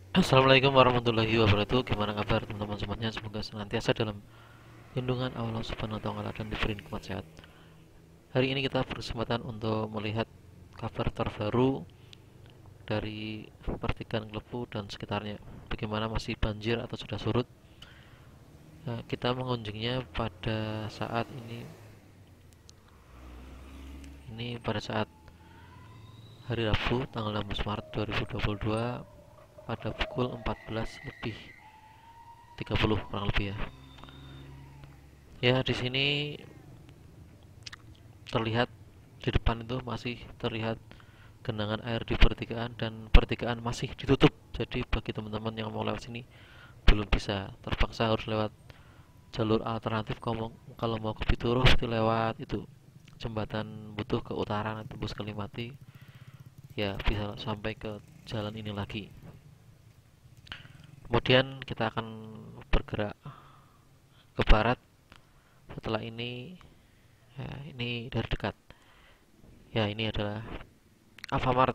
Assalamualaikum warahmatullahi wabarakatuh. Gimana kabar teman-teman semuanya? Semoga senantiasa dalam lindungan Allah Subhanahu wa taala dan diberi nikmat sehat. Hari ini kita berkesempatan untuk melihat kabar terbaru dari pertigaan Klepu dan sekitarnya. Bagaimana masih banjir atau sudah surut? Kita mengunjunginya pada saat ini pada saat hari Rabu tanggal 16 Maret 2022 pada pukul 14 lebih 30 kurang lebih ya. Ya, di sini terlihat di depan itu masih terlihat genangan air di pertigaan dan pertigaan masih ditutup. Jadi bagi teman-teman yang mau lewat sini belum bisa, terpaksa harus lewat jalur alternatif. Kalau mau ke Pituruh itu lewat itu jembatan Butuh ke utara nanti tembus ke Limati, ya bisa sampai ke jalan ini lagi. Kemudian kita akan bergerak ke barat. Setelah ini, ya ini dari dekat. Ya ini adalah Alfamart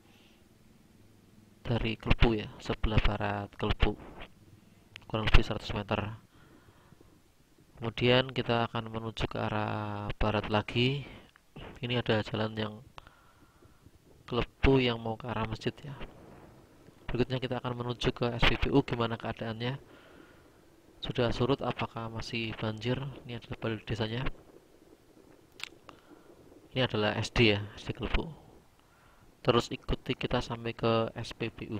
dari Klepu ya, sebelah barat Klepu, kurang lebih 100 meter. Kemudian kita akan menuju ke arah barat lagi. Ini ada jalan yang Klepu yang mau ke arah masjid ya. Berikutnya kita akan menuju ke SPBU. Gimana keadaannya? Sudah surut apakah masih banjir? Ini adalah balai desanya. Ini adalah SD ya, SD Klepu. Terus ikuti kita sampai ke SPBU.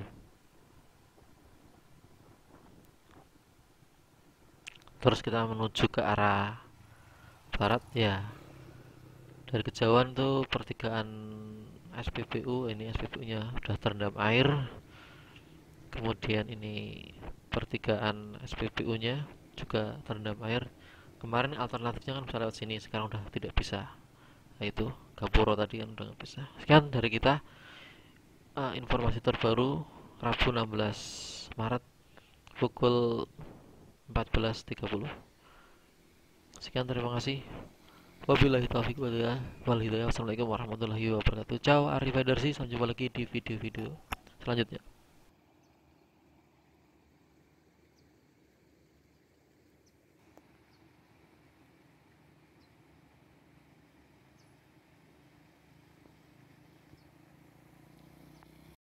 Terus kita menuju ke arah barat ya. Dari kejauhan tuh pertigaan SPBU, ini SPBU-nya udah terendam air. Kemudian ini pertigaan SPBU-nya juga terendam air. Kemarin alternatifnya kan bisa lewat sini, sekarang udah tidak bisa. Nah itu Gapuro tadi kan udah nggak bisa. Sekian dari kita, informasi terbaru Rabu 16 Maret pukul 14.30. Sekian, terima kasih. Wabillahi taufiq wal hidayah. Wassalamualaikum warahmatullahi wabarakatuh. Ciao, Arif Sampai jumpa lagi di video-video selanjutnya.